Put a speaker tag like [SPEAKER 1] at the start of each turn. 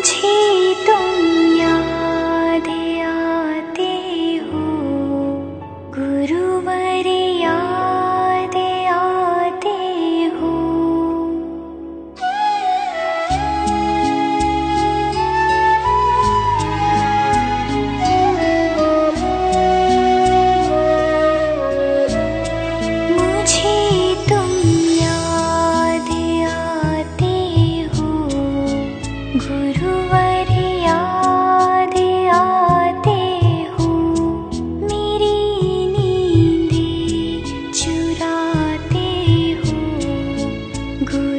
[SPEAKER 1] मुझे तुम याद आते हो, गुरुवर याद आते हो। मुझे तुम याद आते हो, गुरुवर याद आते हो। मेरी नींदें चुराते हो,